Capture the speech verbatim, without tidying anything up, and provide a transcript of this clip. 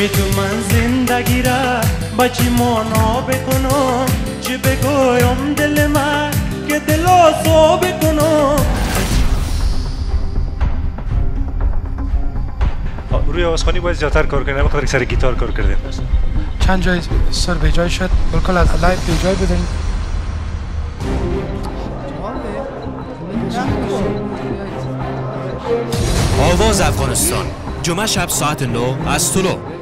تو من زندگی را با چی مانا بکنم چی بگویم دل من که دل آسا بکنم. روی آوازخوانی باید زیادتر کار کنیم، بخاطر سر گیتار کار کردیم. چند جای سر به جای شد، بالکل از لایف به جای بدهیم. آواز افغانستان جمعه شب ساعت نه از طلوع.